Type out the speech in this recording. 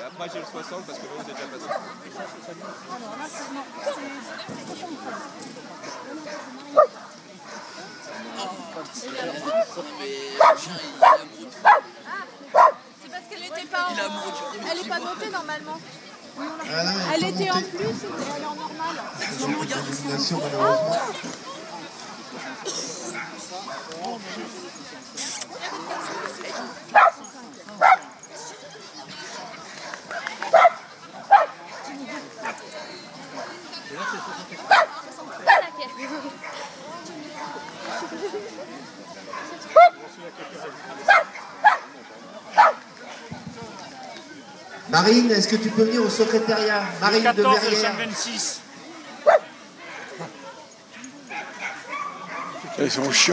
Après j'ai le 60 parce que l'autre est déjà passé. Alors là, c'est 73. C'est parce qu'elle était pas elle est pas montée normalement. Elle était en plus et elle est en normal. Bien malheureusement. Marine, est-ce que tu peux venir au secrétariat? Marine 14, de Verrières. 26. Ils sont chiants.